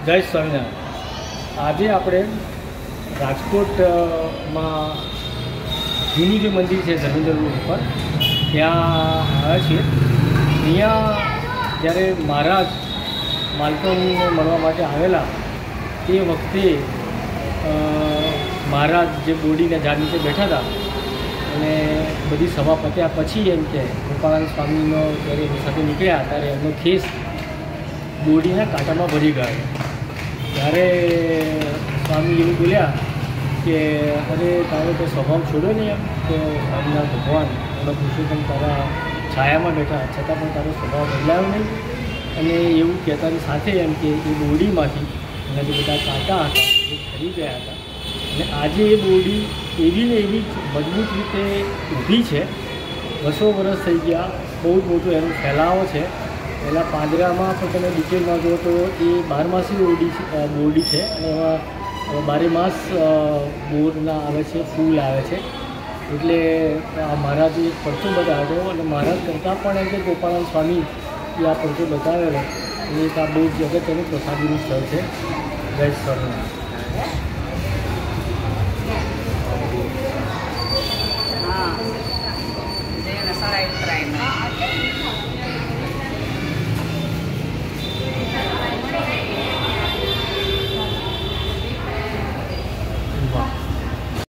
જય સ્વામિનારાયણ। આજે આપણે રાજકોટમાં જૂનું જે મંદિર છે ધર્મેન્દ્ર રોડ ઉપર ત્યાં આવ્યા છીએ। અહીંયા જ્યારે મહારાજ માલકણને મળવા માટે આવેલા તે વખતે મહારાજ જે બોડીના ઝાડ નીચે બેઠા હતા અને બધી સભા પત્યા પછી એમ કે ગોપાળાનંદ સ્વામીનો જ્યારે એની સાથે નીકળ્યા ત્યારે એમનો ખેસ બોડીના કાંટામાં ભરી ગયો। ત્યારે સ્વામી એવું બોલ્યા કે અરે તારો તો સ્વભાવ છોડ્યો નહીં એમ તો સ્વામિનારાયણ ભગવાન એનો પુરુષોત્તમ તારા છાયામાં બેઠા છતાં પણ તારો સ્વભાવ બદલાયો નહીં। અને એવું કહેતાની સાથે એમ કે એ બોડીમાંથી એના જે બધા કાંટા હતા એ ખરી ગયા હતા અને આજે એ બોડી એવી ને એવી મજબૂત રીતે ઊભી છે। વર્ષો વર્ષ થઈ ગયા, બહુ જ મોટો એનો ફેલાવો છે। પહેલાં પાંદરામાં પણ તમે ડિટેલમાં જુઓ તો એ 12 માસી બોરડી છે અને એમાં 12 માસ બોરના આવે છે, ફૂલ આવે છે। એટલે આ મહારાજે એક પરચો બતાવ્યો અને મહારાજ કરતાં પણ એમ કે ગોપાળાનંદ સ્વામી એ આ પરચો બતાવેલો અને એક આ બહુ જ અગત્યનું પ્રસાદીનું સ્થળ છે। જય સ્વામિનારાયણ। હા, જય નસારાય ઉત્તરાયણ।